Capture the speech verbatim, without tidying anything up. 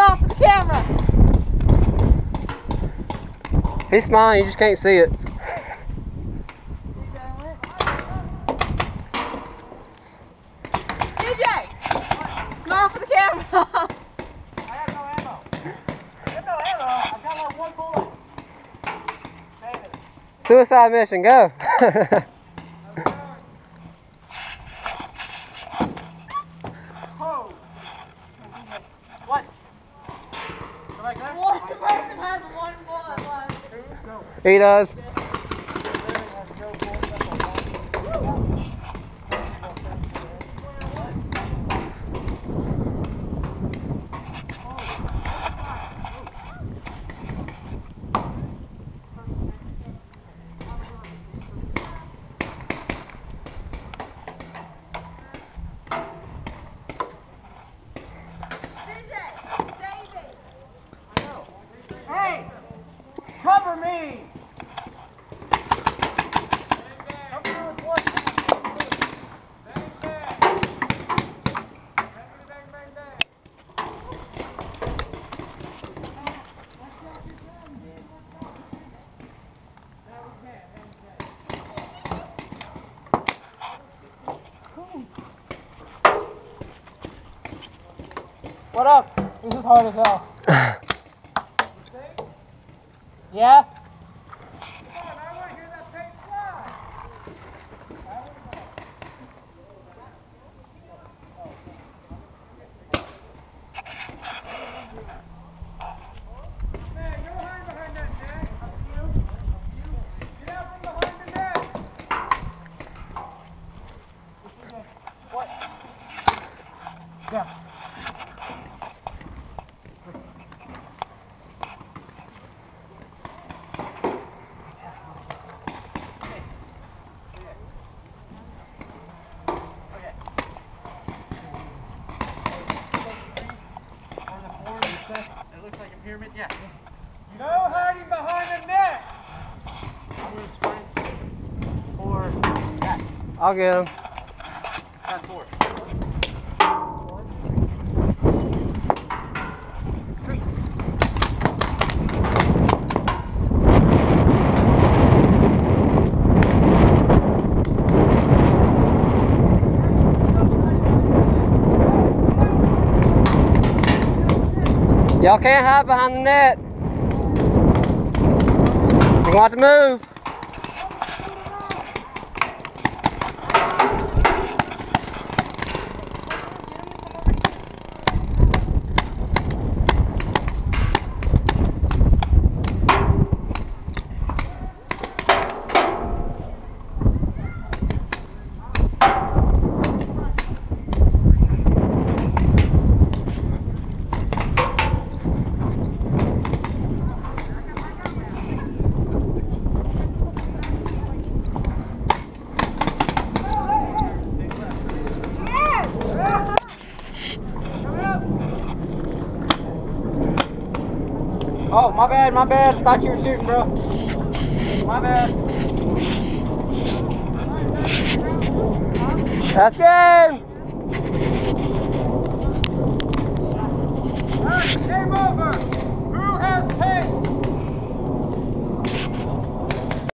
Smile for the camera. He's smiling, you just can't see it. D J, smile for the camera. I have no ammo. I have no ammo. I've got like one bullet. Save it. Suicide mission, go. Oh. What? One person has one bullet left. He does. Hey! Cover me! Cover me with what? Bang, bang. Bang, bang, bang. What up? This is hard as hell. Yeah? Come on, I want to hear that paint fly. Man, go hide behind that net. You. Get out from behind the net. What? Yeah. It looks like a pyramid, yeah. No hiding behind the net! I'm going to sprint for that. I'll get him. That's four. Three. Y'all can't hide behind the net. You're going to have to move. Oh, my bad, my bad. Thought you were shooting, bro. My bad. That's game.